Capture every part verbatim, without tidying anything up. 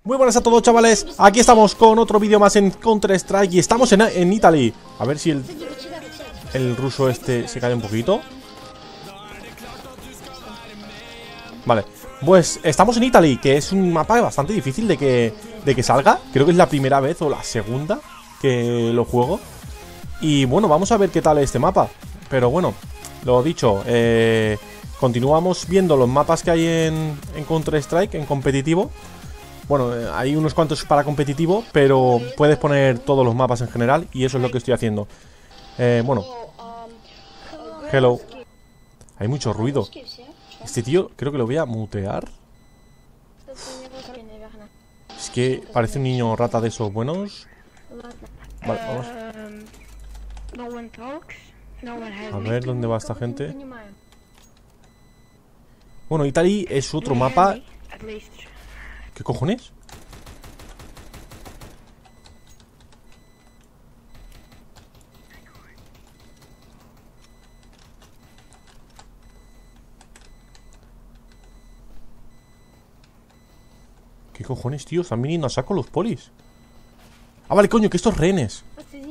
Muy buenas a todos, chavales. Aquí estamos con otro vídeo más en Counter-Strike. Y estamos en, en Italy. A ver si el, el ruso este se cae un poquito. Vale, pues estamos en Italy, que es un mapa bastante difícil de que, de que salga. Creo que es la primera vez o la segunda que lo juego. Y bueno, vamos a ver qué tal es este mapa. Pero bueno, lo dicho, eh, continuamos viendo los mapas que hay en, en Counter-Strike, en competitivo. Bueno, eh, hay unos cuantos para competitivo, pero puedes poner todos los mapas en general. Y eso es lo que estoy haciendo. eh, Bueno, hello. Hay mucho ruido. Este tío creo que lo voy a mutear. Es que parece un niño rata de esos buenos. Vale, vamos. A ver dónde va esta gente. Bueno, Italy es otro mapa. ¿Qué cojones? ¿Qué cojones, tío? Están viniendo a saco los polis. Ah, vale, coño, que estos rehenes.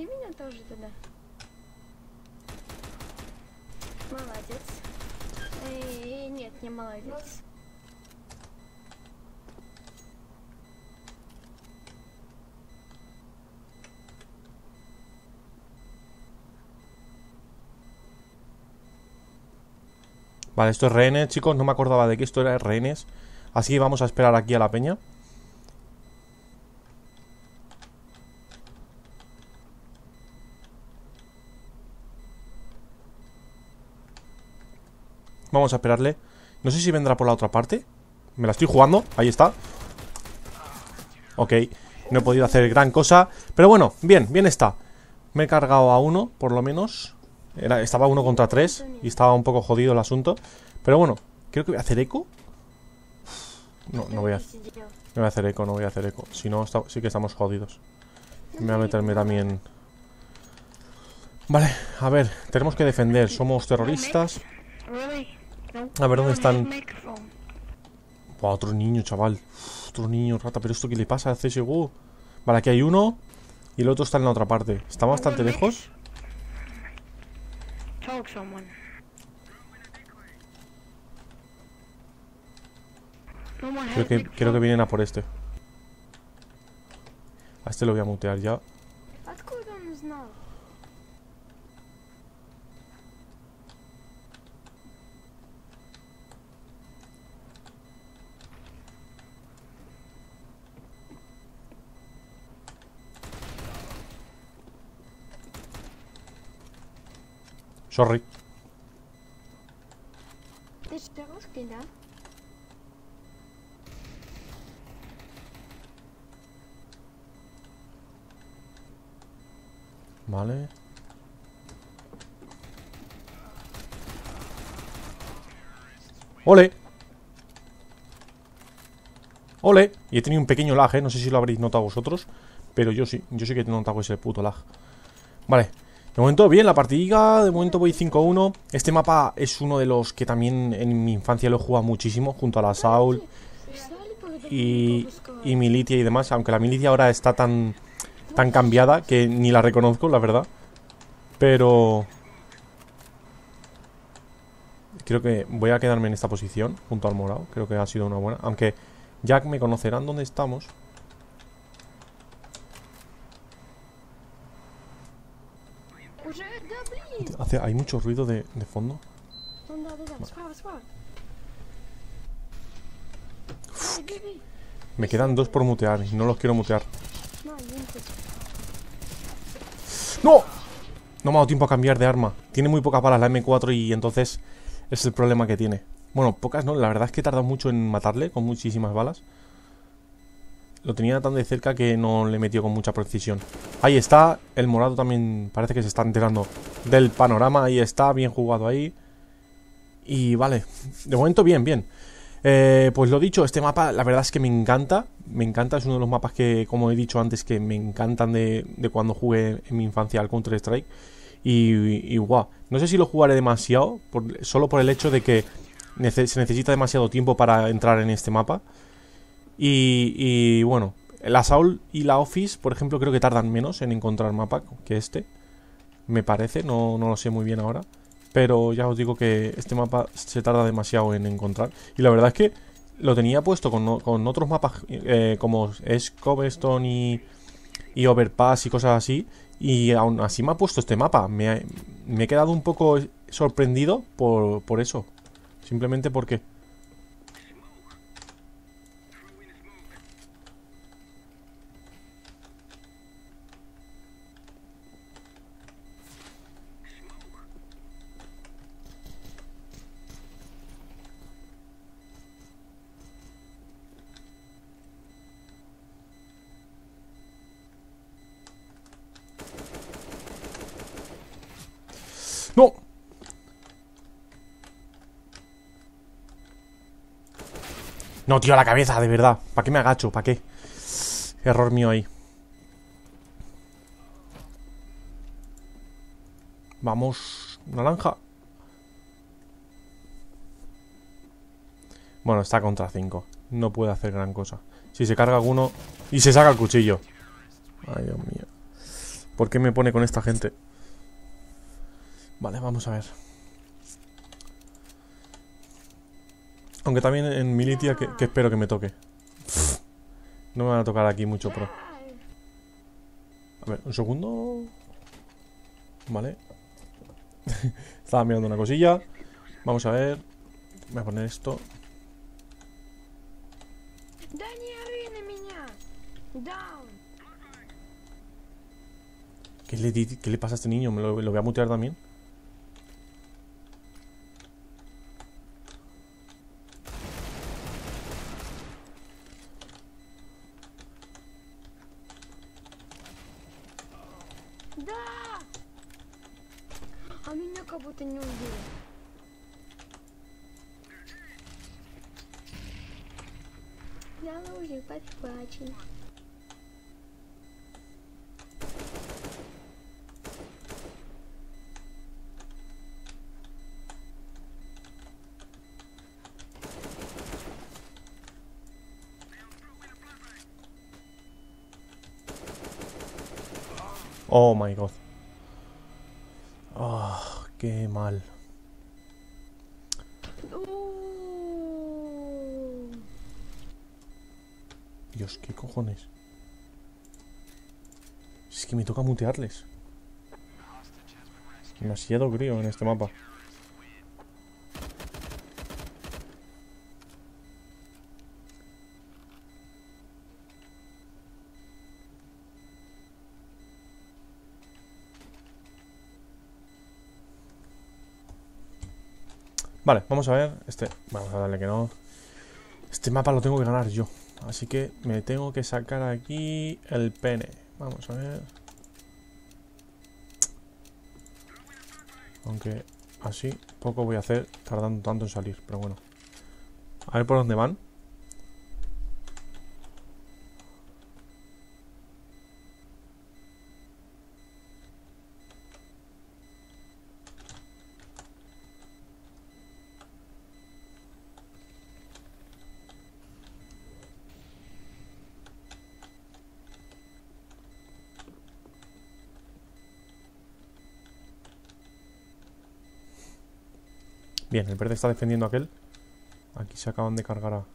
Vale, esto es rehenes, chicos. No me acordaba de que esto era rehenes. Así que vamos a esperar aquí a la peña. Vamos a esperarle. No sé si vendrá por la otra parte. Me la estoy jugando, ahí está. Ok, no he podido hacer gran cosa. Pero bueno, bien, bien está. Me he cargado a uno, por lo menos. Era, estaba uno contra tres y estaba un poco jodido el asunto. Pero bueno, creo que voy a hacer eco. No, no voy a, no voy a hacer eco, no voy a hacer eco. Si no, está, sí que estamos jodidos. Me voy a meterme también. Vale, a ver, tenemos que defender. Somos terroristas. A ver dónde están. Buah, otro niño, chaval. Otro niño, rata. Pero esto, ¿qué le pasa al C S G O? Vale, aquí hay uno. Y el otro está en la otra parte. Está bastante lejos. Creo que, creo que vienen a por este. A este lo voy a mutear ya. Sorry. Vale. ¡Ole! ¡Ole! Y he tenido un pequeño lag, ¿eh? No sé si lo habréis notado vosotros, pero yo sí, yo sí que he notado ese puto lag. Vale. De momento bien la partida, de momento voy cinco uno. Este mapa es uno de los que también en mi infancia lo he jugado muchísimo, junto a la Saul y, y Militia y demás. Aunque la Militia ahora está tan, tan cambiada que ni la reconozco, la verdad. Pero creo que voy a quedarme en esta posición, junto al morado. Creo que ha sido una buena. Aunque ya me conocerán dónde estamos. Hace, hay mucho ruido de, de fondo. Uf, me quedan dos por mutear y no los quiero mutear. ¡No! No me ha dado tiempo a cambiar de arma. Tiene muy pocas balas la M cuatro y entonces es el problema que tiene. Bueno, pocas no, la verdad es que he tardado mucho en matarle con muchísimas balas. Lo tenía tan de cerca que no le metió con mucha precisión. Ahí está, el morado también parece que se está enterando del panorama. Ahí está, bien jugado ahí. Y vale, de momento bien, bien. eh, Pues lo dicho, este mapa la verdad es que me encanta. Me encanta, es uno de los mapas que, como he dicho antes, que me encantan de, de cuando jugué en mi infancia al Counter-Strike. Y, y, y guau, no sé si lo jugaré demasiado por, solo por el hecho de que nece se necesita demasiado tiempo para entrar en este mapa. Y, y bueno, la Saul y la Office, por ejemplo, creo que tardan menos en encontrar mapa que este. Me parece, no, no lo sé muy bien ahora. Pero ya os digo que este mapa se tarda demasiado en encontrar. Y la verdad es que lo tenía puesto con, con otros mapas eh, como es Cobblestone y, y Overpass y cosas así. Y aún así me ha puesto este mapa. Me, ha, me he quedado un poco sorprendido por, por eso. Simplemente porque... ¡No! No, tío, la cabeza, de verdad. ¿Para qué me agacho? ¿Para qué? Error mío ahí. Vamos, naranja. Bueno, está contra cinco. No puede hacer gran cosa. Si se carga alguno... Y se saca el cuchillo. Ay, Dios mío. ¿Por qué me pone con esta gente? Vale, vamos a ver. Aunque también en Militia que, que espero que me toque. Pff, no me van a tocar aquí mucho pro. A ver, un segundo. Vale. Estaba mirando una cosilla. Vamos a ver. Voy a poner esto. ¿Qué le, qué le pasa a este niño? ¿Me lo, lo voy a mutear también? Да! А меня как будто не убили. Я лужик подхвачен. Oh my god. Oh, qué mal. Dios, qué cojones. Es que me toca mutearles. Demasiado crío en este mapa. Vale, vamos a ver. Este, vamos a darle que no. Este mapa lo tengo que ganar yo. Así que me tengo que sacar aquí el pene. Vamos a ver. Aunque así poco voy a hacer tardando tanto en salir. Pero bueno. A ver por dónde van. Bien, el verde está defendiendo a aquel. Aquí se acaban de cargar a...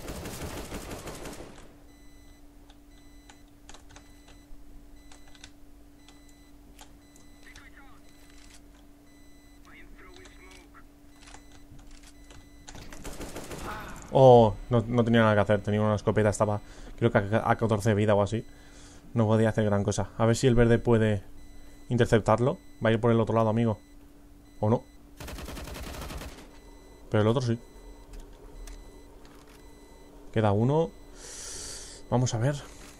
Oh, no, no tenía nada que hacer. Tenía una escopeta, estaba creo que a catorce de vida o así. No podía hacer gran cosa. A ver si el verde puede interceptarlo. Va a ir por el otro lado, amigo. ¿O no? Pero el otro sí. Queda uno. Vamos a ver.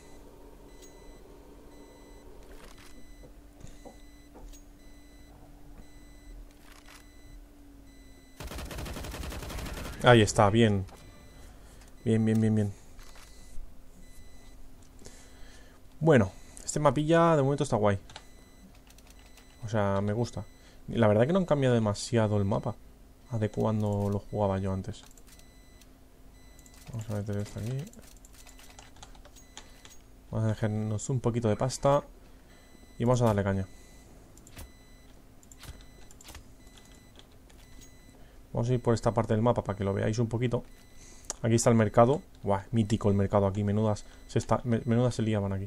Ahí está, bien. Bien, bien, bien, bien. Bueno, este mapilla de momento está guay. O sea, me gusta. La verdad que no han cambiado demasiado el mapa de cuando lo jugaba yo antes. Vamos a meter esto aquí. Vamos a dejarnos un poquito de pasta. Y vamos a darle caña. Vamos a ir por esta parte del mapa para que lo veáis un poquito. Aquí está el mercado. Buah, mítico el mercado aquí. Menudas se, está, menudas se liaban aquí.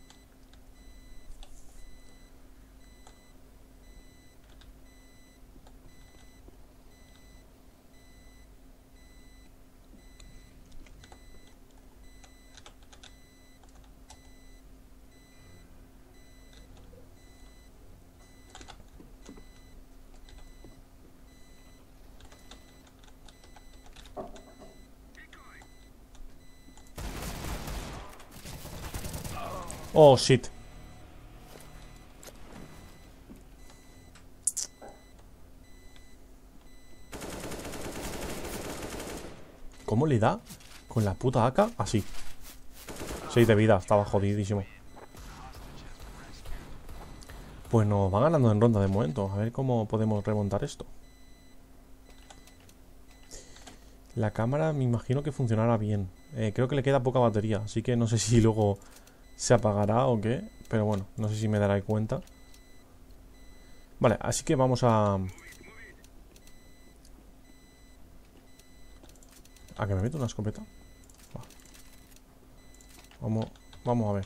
Oh, shit. ¿Cómo le da? Con la puta A K, así. seis de vida, estaba jodidísimo. Pues nos va ganando en ronda de momento. A ver cómo podemos remontar esto. La cámara me imagino que funcionará bien. eh, Creo que le queda poca batería, así que no sé si luego se apagará o qué. Pero bueno, no sé si me daré cuenta. Vale, así que vamos a... ¿A que me meto una escopeta? Va. Vamos, vamos a ver.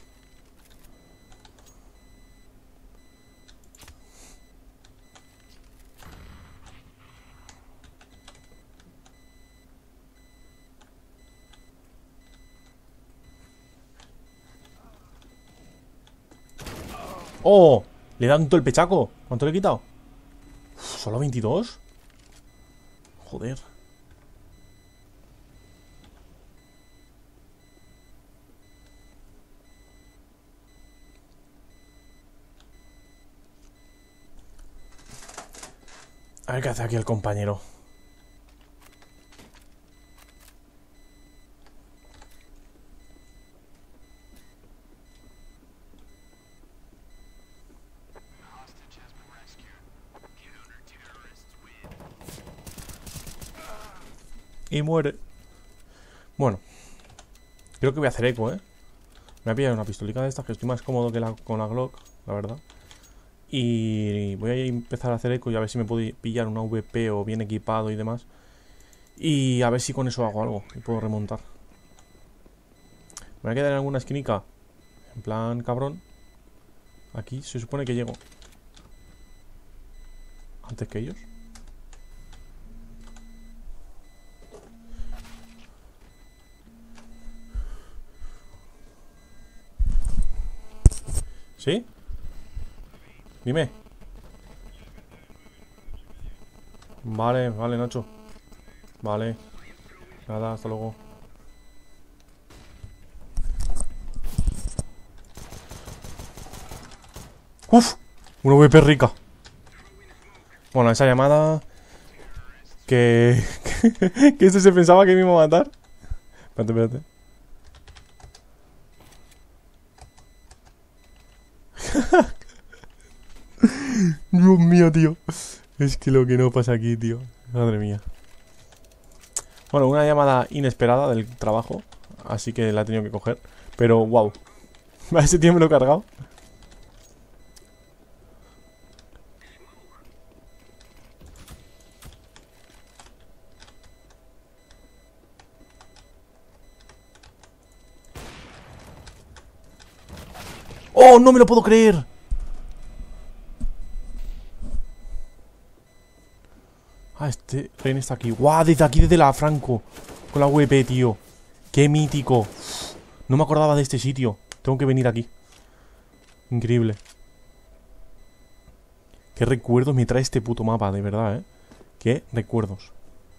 ¡Oh! Le dan todo el pechaco. ¿Cuánto le he quitado? Uf, ¿solo veintidós? Joder. A ver qué hace aquí el compañero. Y muere. Bueno, creo que voy a hacer eco, ¿eh? Me voy a pillar una pistolita de estas, que estoy más cómodo que la, con la Glock, la verdad. Y voy a empezar a hacer eco y a ver si me puedo pillar una V P o bien equipado y demás. Y a ver si con eso hago algo y puedo remontar. Me voy a quedar en alguna esquinica, en plan cabrón. Aquí se supone que llego antes que ellos. ¿Sí? Dime. Vale, vale, Nacho. Vale. Nada, hasta luego. ¡Uf! Una V P rica. Bueno, esa llamada... Que... que este se pensaba que me iba a matar. Espérate, espérate. Dios mío, tío. Es que lo que no pasa aquí, tío. Madre mía. Bueno, una llamada inesperada del trabajo. Así que la he tenido que coger. Pero, wow. A ese tío me lo he cargado. ¡Oh, no me lo puedo creer! Ah, este Ren está aquí. ¡Guau! Desde aquí, desde la Franco. Con la V P, tío. ¡Qué mítico! No me acordaba de este sitio. Tengo que venir aquí. Increíble. Qué recuerdos me trae este puto mapa, de verdad, ¿eh? Qué recuerdos.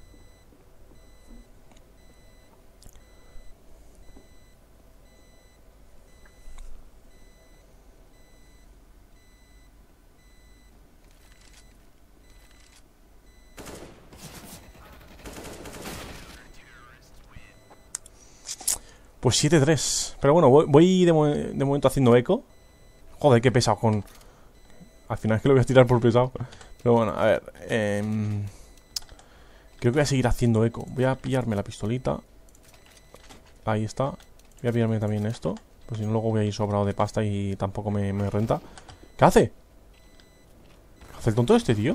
Pues siete tres. Pero bueno, voy, voy de, mo de momento haciendo eco. Joder, qué pesado con... Al final es que lo voy a tirar por pesado. Pero bueno, a ver. Eh... Creo que voy a seguir haciendo eco. Voy a pillarme la pistolita. Ahí está. Voy a pillarme también esto. Pues si no, luego voy a ir sobrado de pasta y tampoco me, me renta. ¿Qué hace? ¿Qué hace el tonto este, tío?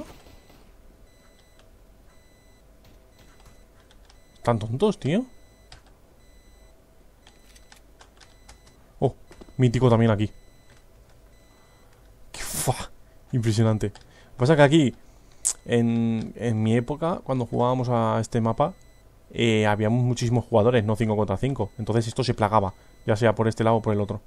¿Tan tontos, tío? Oh, mítico también aquí. ¡Qué fa! Impresionante. Lo que pasa es que aquí, en, en mi época, cuando jugábamos a este mapa, eh, había muchísimos jugadores, no cinco contra cinco. Entonces esto se plagaba, ya sea por este lado o por el otro.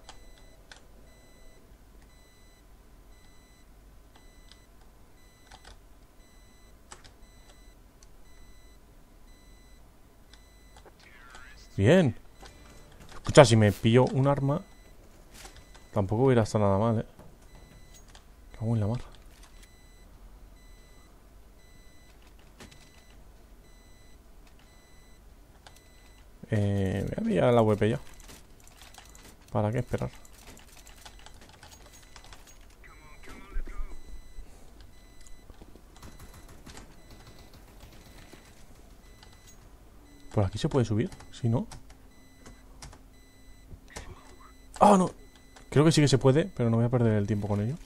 Bien. Escucha, si me pillo un arma, tampoco hubiera estado nada mal, eh. Cago en la mar. Eh, voy a pillar la W P ya. ¿Para qué esperar? ¿Por aquí se puede subir? Si no. ¡Ah, no! Creo que sí que se puede, pero no voy a perder el tiempo con ello.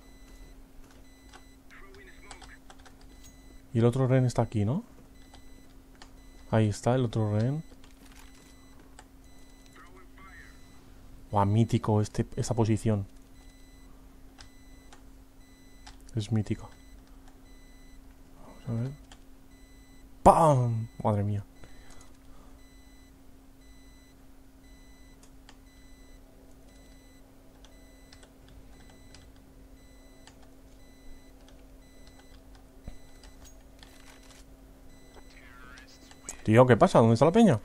Y el otro rehén está aquí, ¿no? Ahí está el otro rehén. Guau, mítico este, esta posición. Es mítica. Vamos a ver. ¡Pam! Madre mía. Tío, ¿qué pasa? ¿Dónde está la peña?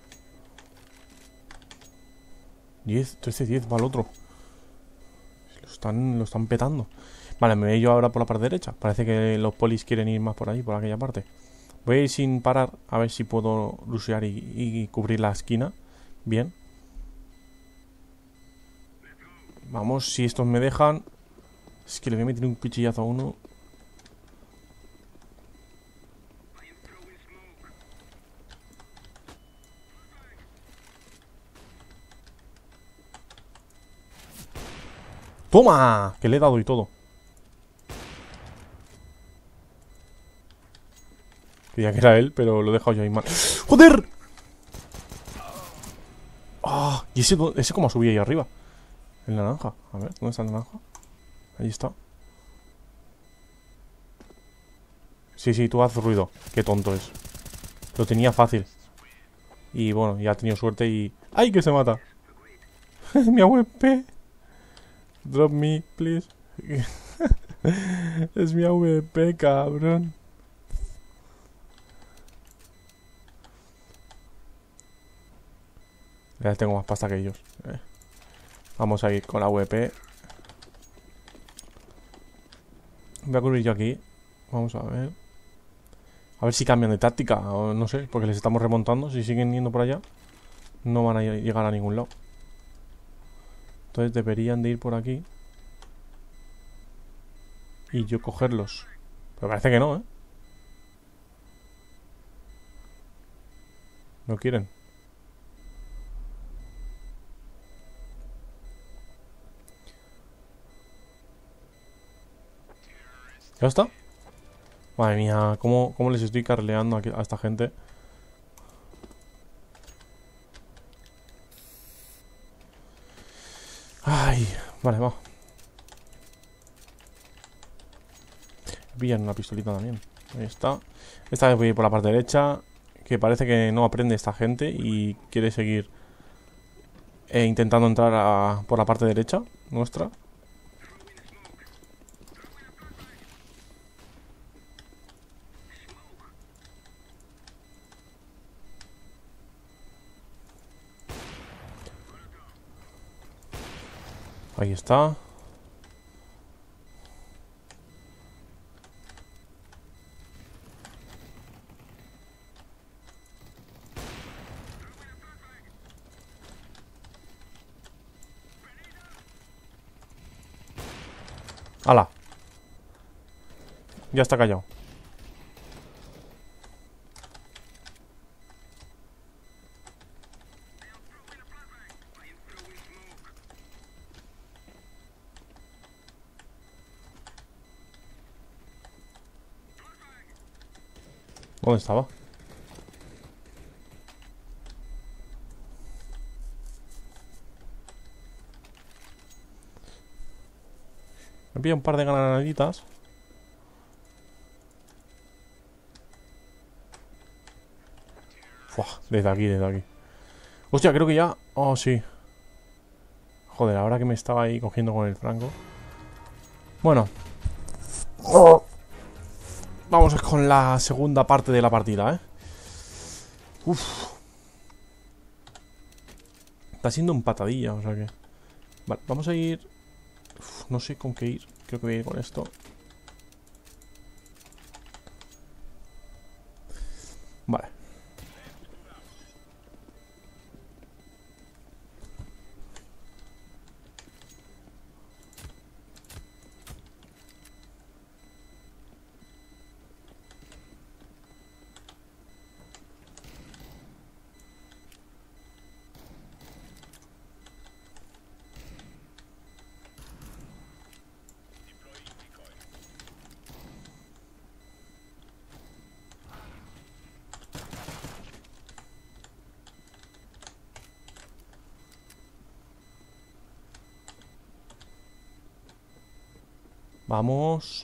diez, trece, diez, va el otro. Lo están, lo están petando. Vale, me voy yo ahora por la parte derecha. Parece que los polis quieren ir más por ahí, por aquella parte. Voy a ir sin parar, a ver si puedo rushear y, y cubrir la esquina. Bien. Vamos, si estos me dejan. Es que le voy a meter un cuchillazo a uno. ¡Toma! Que le he dado y todo. Creía que era él, pero lo he dejado yo ahí mal. ¡Joder! ¡Ah! ¿Y ese, ese cómo subía ahí arriba? El naranja. A ver, ¿dónde está el naranja? Ahí está. Sí, sí, tú haz ruido. Qué tonto es. Lo tenía fácil. Y bueno, ya ha tenido suerte y... ¡Ay, que se mata! Mi A W P. Drop me, please. Es mi A W P, cabrón. Ya tengo más pasta que ellos. Eh. Vamos a ir con la A W P. Voy a cubrir yo aquí. Vamos a ver. A ver si cambian de táctica. O no sé, porque les estamos remontando. Si siguen yendo por allá, no van a llegar a ningún lado. Entonces deberían de ir por aquí. Y yo cogerlos. Pero parece que no, ¿eh? No quieren. ¿Ya está? Madre mía, ¿cómo, cómo les estoy carleando a, a esta gente? Ay, vale, va. Pillan una pistolita también. Ahí está. Esta vez voy a ir por la parte derecha. Que parece que no aprende esta gente y quiere seguir eh, intentando entrar a, por la parte derecha nuestra. Ahí está. ¡Hala! Ya está callado. ¿Dónde estaba? Me pilla un par de granaditas. Fua, desde aquí, desde aquí. Hostia, creo que ya... Oh, sí. Joder, ahora que me estaba ahí cogiendo con el franco. Bueno. Vamos con la segunda parte de la partida, ¿eh? Uf. Está siendo empatadilla, o sea que... Vale, vamos a ir... Uf, no sé con qué ir. Creo que voy a ir con esto. Vale. Vamos.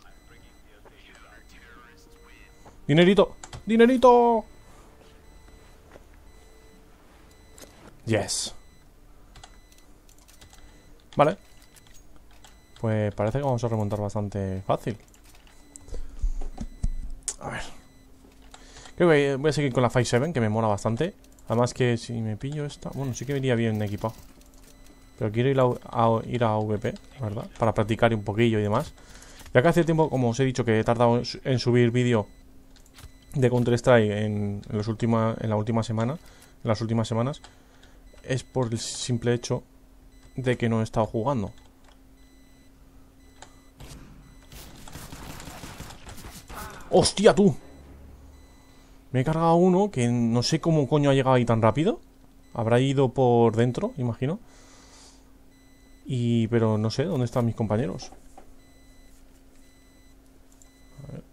Dinerito. Dinerito. Yes. Vale. Pues parece que vamos a remontar bastante fácil. A ver. Creo que voy a seguir con la cinco siete, que me mola bastante. Además que si me pillo esta... Bueno, sí que iría bien equipado. Pero quiero ir a, a, ir a A V P, ¿verdad? Para practicar un poquillo y demás. Ya que hace tiempo, como os he dicho, que he tardado en subir vídeo de Counter-Strike en, en, los última, en la última semana, en las últimas semanas, es por el simple hecho de que no he estado jugando. ¡Hostia, tú! Me he cargado uno que no sé cómo coño ha llegado ahí tan rápido. Habrá ido por dentro, imagino. Y... pero no sé, ¿dónde están mis compañeros? A ver.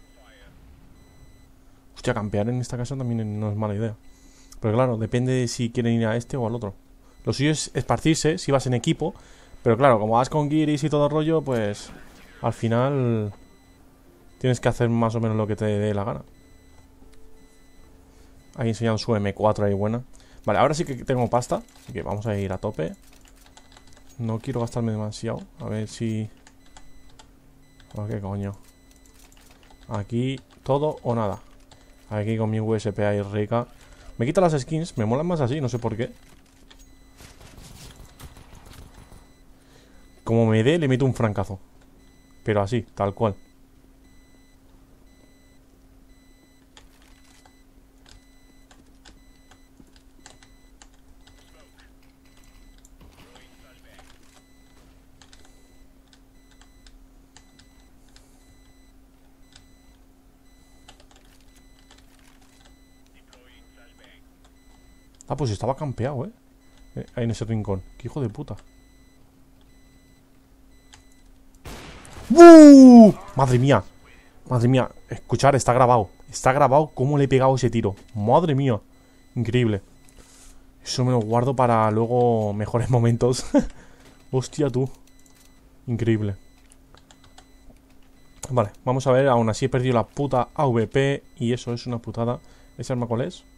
Hostia, campear en esta casa también no es mala idea. Pero claro, depende de si quieren ir a este o al otro. Lo suyo es esparcirse si vas en equipo. Pero claro, como vas con guiris y todo el rollo, pues... al final... tienes que hacer más o menos lo que te dé la gana. Ahí enseñado su eme cuatro ahí buena. Vale, ahora sí que tengo pasta. Así que vamos a ir a tope. No quiero gastarme demasiado. A ver si... oh, qué coño. Aquí todo o nada. Aquí con mi U S P ahí rica. Me quita las skins. Me molan más así, no sé por qué. Como me dé, le meto un francazo. Pero así, tal cual. Ah, pues estaba campeado, ¿eh? Ahí en ese rincón. ¡Qué hijo de puta! ¡Uh! ¡Madre mía! Madre mía. Escuchar, está grabado. Está grabado cómo le he pegado ese tiro. ¡Madre mía! Increíble. Eso me lo guardo para luego mejores momentos. Hostia, tú. Increíble. Vale, vamos a ver. Aún así he perdido la puta A V P. Y eso es una putada. ¿Ese arma cuál es?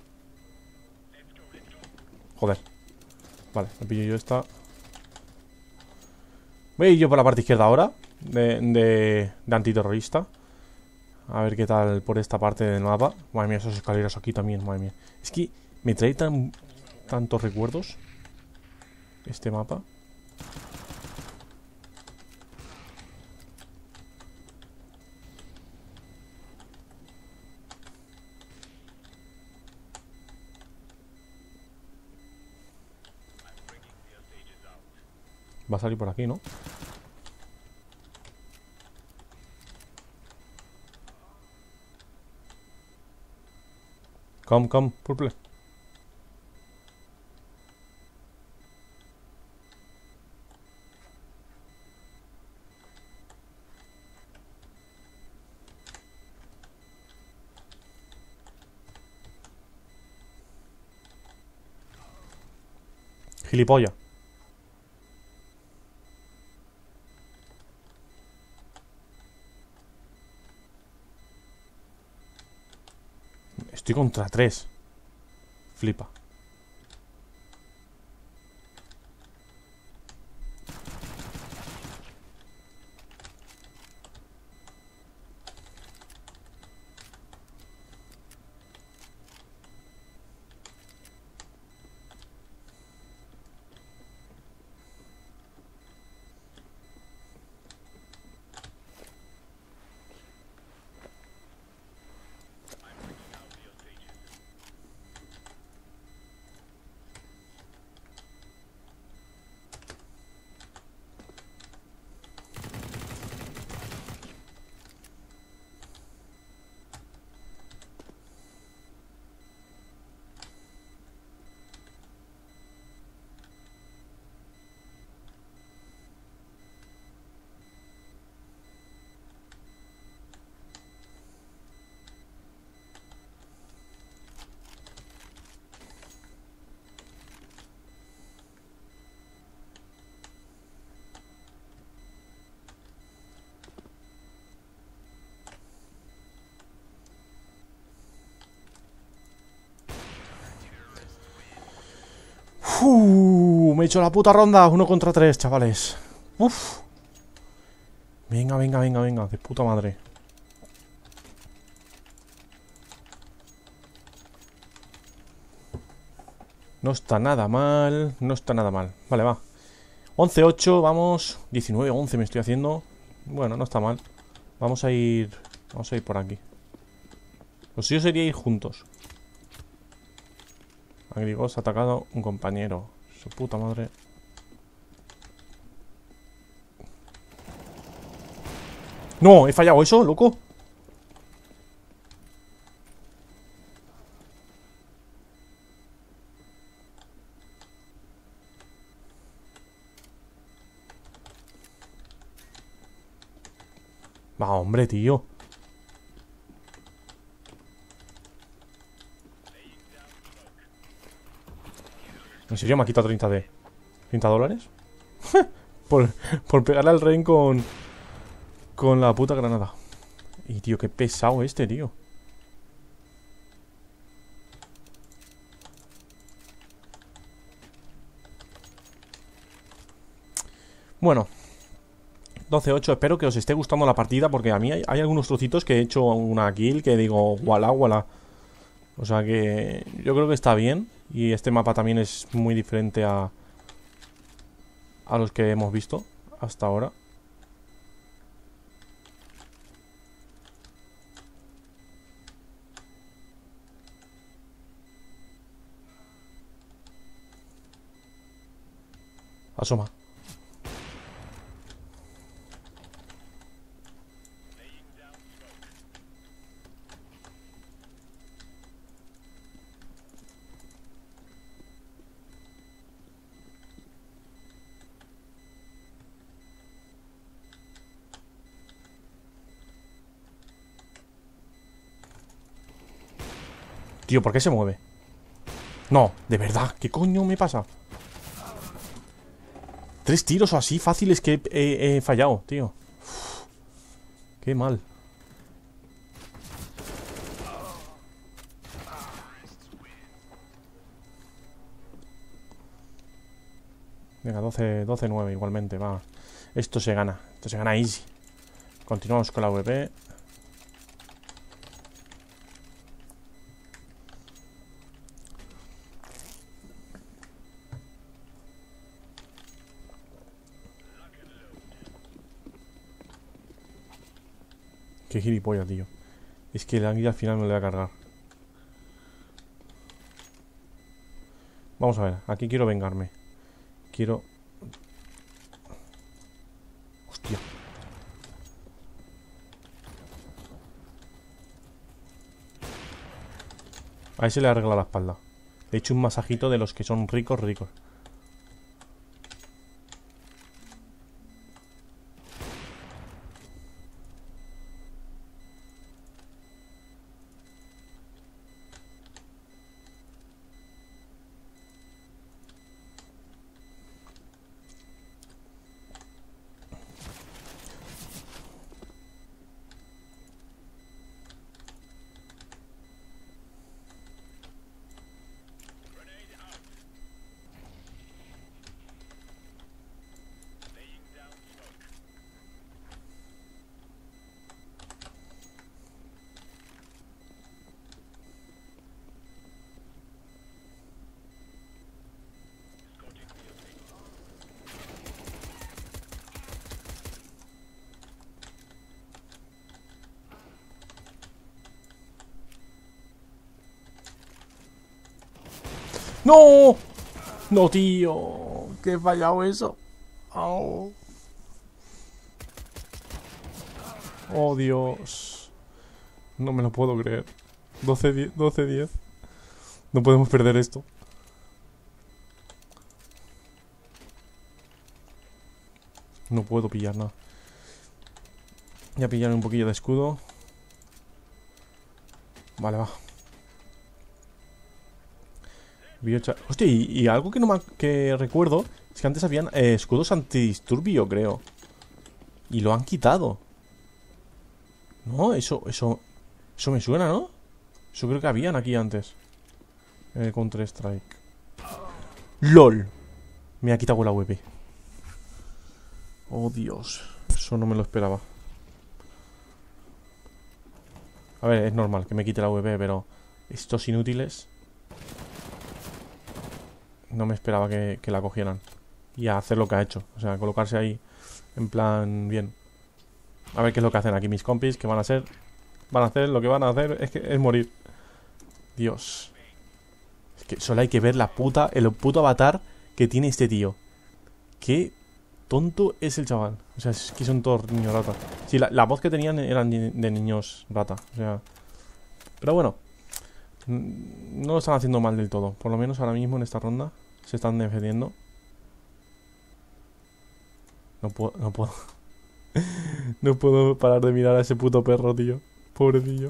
Joder. Vale, me pillo yo esta. Voy a ir yo por la parte izquierda ahora. De, de, de antiterrorista. A ver qué tal por esta parte del mapa. Madre mía, esas escaleras aquí también, madre mía. Es que me trae tan, tantos recuerdos este mapa. Va a salir por aquí, ¿no? Come, come, purple. Gilipollas. Estoy contra tres. Flipa. Uh, me he hecho la puta ronda. Uno contra tres, chavales. Uf. Venga, venga, venga, venga. De puta madre. No está nada mal. No está nada mal. Vale, va. once ocho, vamos. diecinueve once me estoy haciendo. Bueno, no está mal. Vamos a ir... Vamos a ir por aquí. Lo suyo sería ir juntos. Agrigos ha atacado un compañero. Su puta madre. No, he fallado eso, loco. Va, hombre, tío. ¿En serio me ha quitado treinta de... treinta dólares? por, por pegarle al rehén con... Con la puta granada. Y tío, qué pesado este, tío. Bueno, doce ocho, espero que os esté gustando la partida. Porque a mí hay, hay algunos trocitos que he hecho una kill que digo, guala, guala. O sea que yo creo que está bien. Y este mapa también es muy diferente a A los que hemos visto hasta ahora. Asoma. Tío, ¿por qué se mueve? No, de verdad, ¿qué coño me pasa? Tres tiros o así fáciles que he, he, he fallado, tío. Uf, qué mal. Venga, doce, doce nueve igualmente, va. Esto se gana, esto se gana easy. Continuamos con la V P. Qué gilipollas, tío. Es que el águila al final me lo voy a cargar. Vamos a ver, aquí quiero vengarme. Quiero... Hostia. A ese le arregla la espalda. Le he hecho un masajito de los que son ricos, ricos. ¡No! No, tío. Que he fallado eso. Oh, oh Dios. No me lo puedo creer. doce diez. No podemos perder esto. No puedo pillar nada. Voy a pillar un poquillo de escudo. Vale, va. Biocha. Hostia, y, y algo que no me que recuerdo es que antes habían eh, escudos antidisturbio, creo. Y lo han quitado. No, eso, eso. Eso me suena, ¿no? Eso creo que habían aquí antes. En el Counter Strike. ¡LOL! Me ha quitado la W P. Oh, Dios. Eso no me lo esperaba. A ver, es normal que me quite la W P, pero estos inútiles no me esperaba que, que la cogieran. Y a hacer lo que ha hecho. O sea, colocarse ahí en plan bien. A ver qué es lo que hacen aquí mis compis. Que van a hacer. Van a hacer lo que van a hacer. Es que es morir. Dios. Es que solo hay que ver la puta. El puto avatar que tiene este tío. Qué tonto es el chaval. O sea, es que son todos niños rata. Sí, la, la voz que tenían eran de niños rata. O sea. Pero bueno. No lo están haciendo mal del todo. Por lo menos ahora mismo en esta ronda se están defendiendo. No puedo, no puedo. No puedo parar de mirar a ese puto perro, tío. Pobrecillo.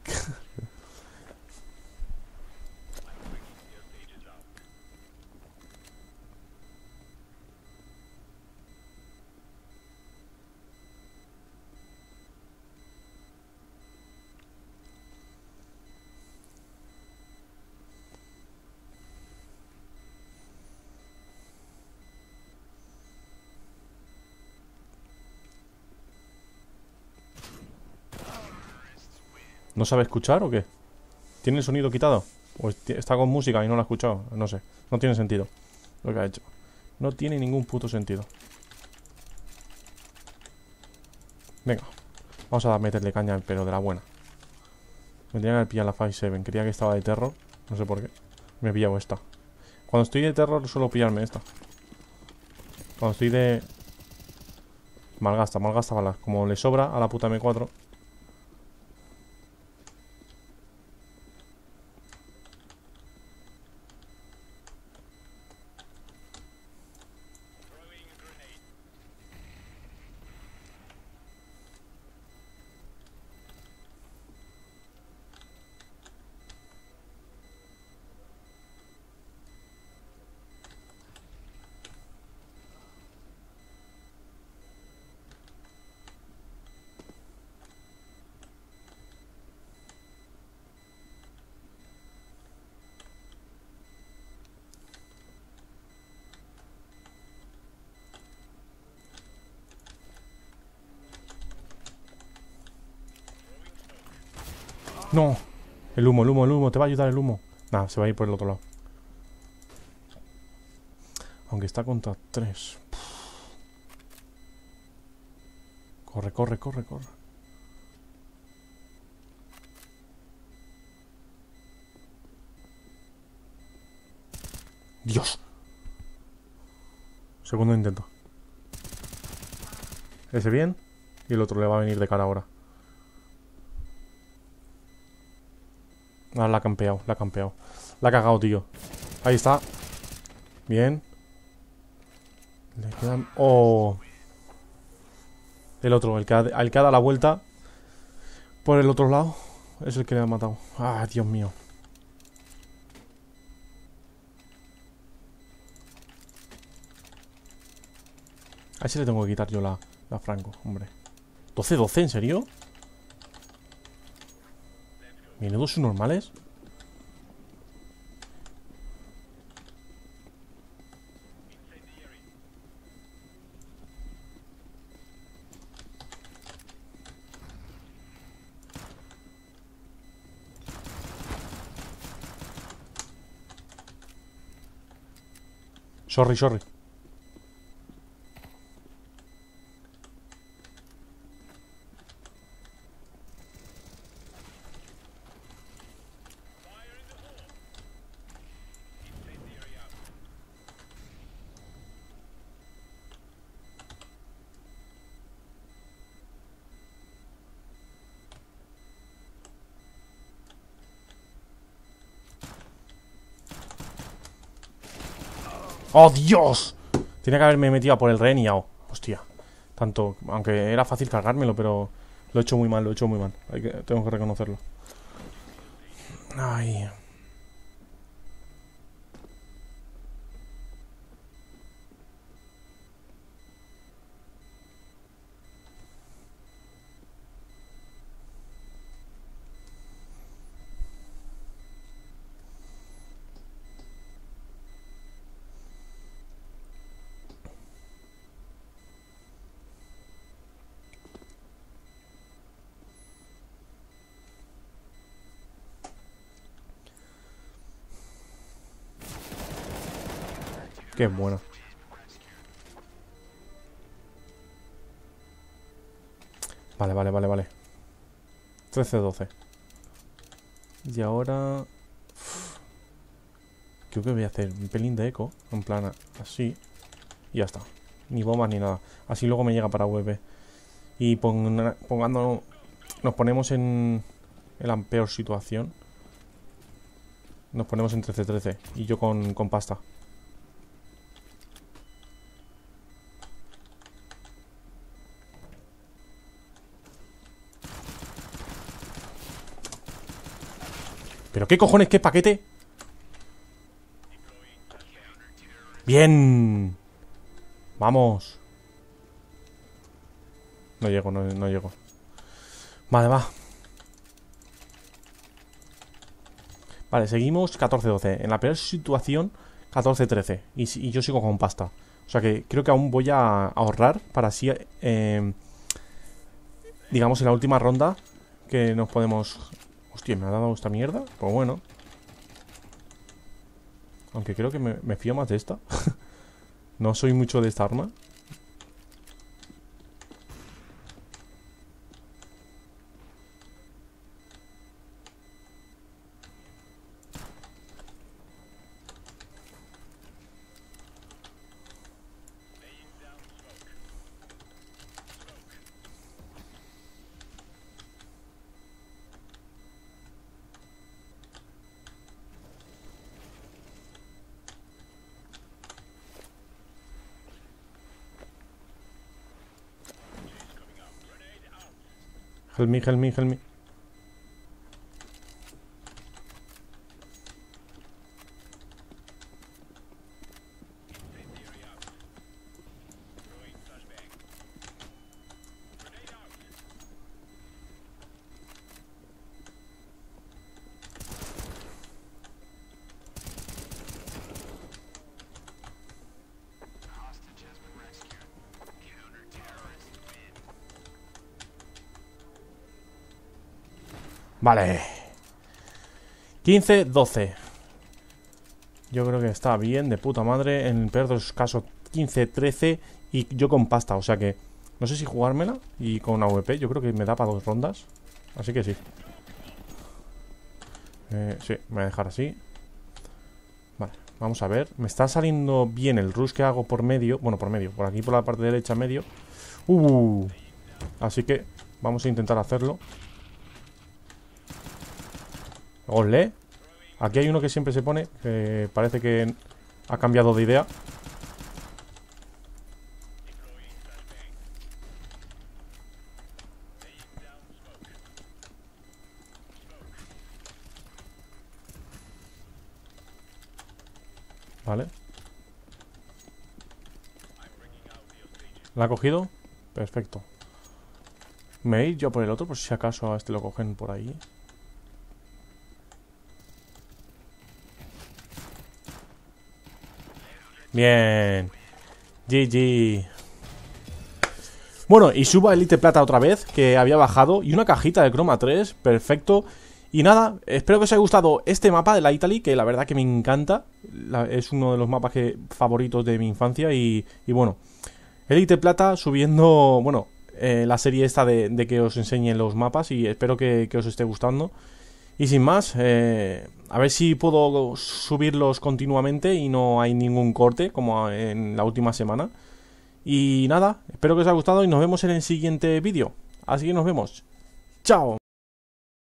¿No sabe escuchar o qué? ¿Tiene el sonido quitado? ¿O está con música y no lo ha escuchado? No sé. No tiene sentido lo que ha hecho. No tiene ningún puto sentido. Venga. Vamos a meterle caña, pero de la buena. Me tenía que pillar la cinco siete. Quería que estaba de terror. No sé por qué. Me he pillado esta. Cuando estoy de terror suelo pillarme esta. Cuando estoy de... Malgasta, malgasta balas. Como le sobra a la puta M cuatro. No. El humo, el humo, el humo. Te va a ayudar el humo. Nada, se va a ir por el otro lado. Aunque está contra tres. Corre, corre, corre, corre. Dios. Segundo intento. Ese bien. Y el otro le va a venir de cara ahora. Ah, la ha campeado, la ha campeado. La ha cagado, tío. Ahí está. Bien. Le quedan... Oh. El otro, el que, ha, el que ha dado la vuelta por el otro lado, es el que le ha matado. Ah, Dios mío. A ese le tengo que quitar yo la, la Franco, hombre. doce doce, ¿en serio? ¿Menudos subnormales? Sorry, sorry. ¡Oh, Dios! Tenía que haberme metido a por el rehén y yao. Hostia. Tanto, aunque era fácil cargármelo, pero lo he hecho muy mal, lo he hecho muy mal. Hay que, tengo que reconocerlo. Ay. Qué bueno. Vale, vale, vale, vale. trece doce. Y ahora... Uf. Creo que voy a hacer un pelín de eco. En plan, así. Y ya está. Ni bombas ni nada. Así luego me llega para V P. Y pon, pongando... Nos ponemos en... En la peor situación. Nos ponemos en trece trece. Y yo con, con pasta. ¿Pero qué cojones? ¿Qué paquete? ¡Bien! ¡Vamos! No llego, no, no llego. Vale, va. Vale, seguimos catorce doce. En la peor situación, catorce trece. Y, y yo sigo con pasta. O sea que creo que aún voy a ahorrar para así... Eh, digamos, en la última ronda que nos podemos... Hostia, ¿me ha dado esta mierda? Pues bueno. Aunque creo que me, me fío más de esta. No soy mucho de esta arma. Help me, help me, help me. Vale. quince doce. Yo creo que está bien, de puta madre. En el peor de los casos, quince trece. Y yo con pasta, o sea que no sé si jugármela. Y con A V P, yo creo que me da para dos rondas. Así que sí. eh, Sí, me voy a dejar así. Vale, vamos a ver. Me está saliendo bien el rush que hago por medio. Bueno, por medio, por aquí por la parte derecha medio. Uh, Así que vamos a intentar hacerlo. Olé. Aquí hay uno que siempre se pone, que parece que ha cambiado de idea. Vale. ¿La ha cogido? Perfecto. Me voy a ir yo por el otro, por si acaso a este lo cogen por ahí. Bien. G G. Bueno, y subo a Elite Plata otra vez, que había bajado. Y una cajita de Croma tres, perfecto. Y nada, espero que os haya gustado este mapa de la Italy, que la verdad que me encanta. la, Es uno de los mapas que, favoritos de mi infancia. Y, y bueno, Elite Plata subiendo, bueno, eh, la serie esta de, de que os enseñe los mapas. Y espero que, que os esté gustando. Y sin más, eh, a ver si puedo subirlos continuamente y no hay ningún corte como en la última semana. Y nada, espero que os haya gustado y nos vemos en el siguiente vídeo. Así que nos vemos. ¡Chao!